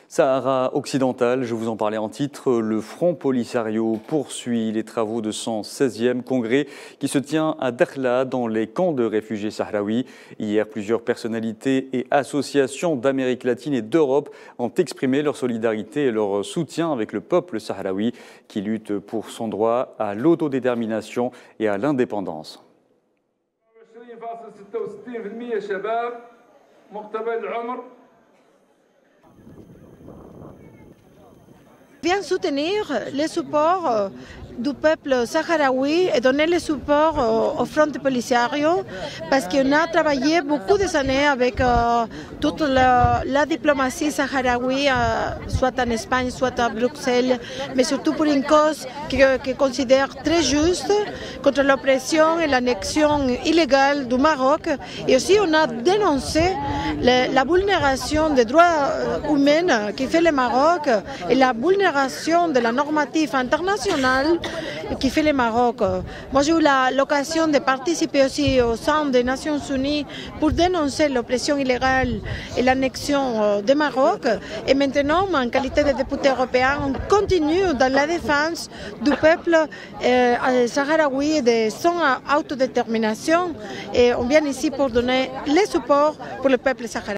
Sahara occidental, je vous en parlais en titre, le Front Polisario poursuit les travaux de son 16e congrès qui se tient à Dakhla dans les camps de réfugiés sahraouis. Hier, plusieurs personnalités et associations d'Amérique latine et d'Europe ont exprimé leur solidarité et leur soutien avec le peuple sahraoui qui lutte pour son droit à l'autodétermination et à l'indépendance. Vient soutenir le support du peuple sahraoui et donner le support au Front Polisario parce qu'on a travaillé beaucoup des années avec toute la diplomatie sahraoui, soit en Espagne, soit à Bruxelles, mais surtout pour une cause que considère très juste contre l'oppression et l'annexion illégale du Maroc. Et aussi on a dénoncé la vulnération des droits humains qui fait le Maroc et la vulnération de la normative internationale qui fait le Maroc. Moi, j'ai eu l'occasion de participer aussi au sein des Nations Unies pour dénoncer l'oppression illégale et l'annexion du Maroc. Et maintenant, en qualité de député européen, on continue dans la défense du peuple sahraoui et de son autodétermination. Et on vient ici pour donner le support pour le peuple sahraoui.